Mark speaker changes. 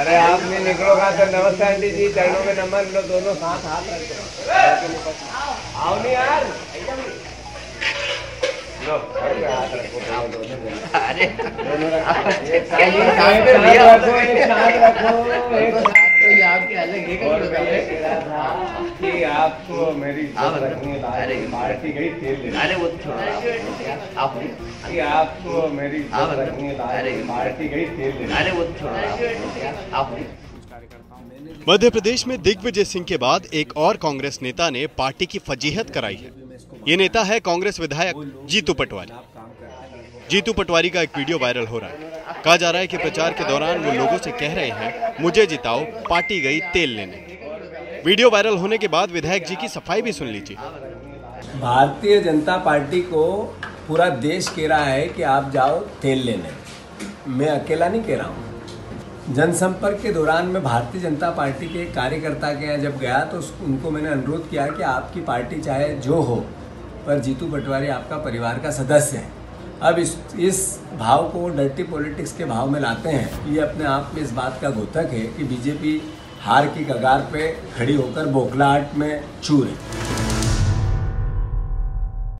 Speaker 1: अरे आप नहीं निकलोगा तो नमस्ते आंटी जी, चरणों में नमन लो, दोनों साथ हाथ रखो। आओ नहीं यार, लो हाथ रखो,
Speaker 2: अरे
Speaker 1: दोनों रखो, एक साथ रखो।
Speaker 2: आपके अलग
Speaker 1: कि आपको मेरी रखनी है, पार्टी गई तेल लेने।
Speaker 2: अरे वो छोड़ो आप,
Speaker 1: कि आपको मेरी रखनी है, पार्टी गई तेल लेने।
Speaker 2: अरे वो छोड़ो आप।
Speaker 3: मध्य प्रदेश में दिग्विजय सिंह के बाद एक और कांग्रेस नेता ने पार्टी की फजीहत कराई है। ये नेता है कांग्रेस विधायक जीतू पटवारी। जीतू पटवारी का एक वीडियो वायरल हो रहा है। कहा जा रहा है कि प्रचार के दौरान वो लोगों से कह रहे हैं, मुझे जिताओ, पार्टी गई तेल लेने। वीडियो वायरल होने के बाद विधायक जी की सफाई भी सुन लीजिए।
Speaker 1: भारतीय जनता पार्टी को पूरा देश कह रहा है कि आप जाओ तेल लेने, मैं अकेला नहीं कह रहा हूँ। जनसंपर्क के दौरान मैं भारतीय जनता पार्टी के कार्यकर्ता के यहाँ जब गया तो उनको मैंने अनुरोध किया कि आपकी पार्टी चाहे जो हो, पर जीतू पटवारी आपका परिवार का सदस्य है। अब इस भाव को डर्टी पॉलिटिक्स के भाव में लाते हैं। ये अपने आप में इस बात का द्योतक है कि बीजेपी हार की कगार पे खड़ी होकर बौखलाहट में चूर है।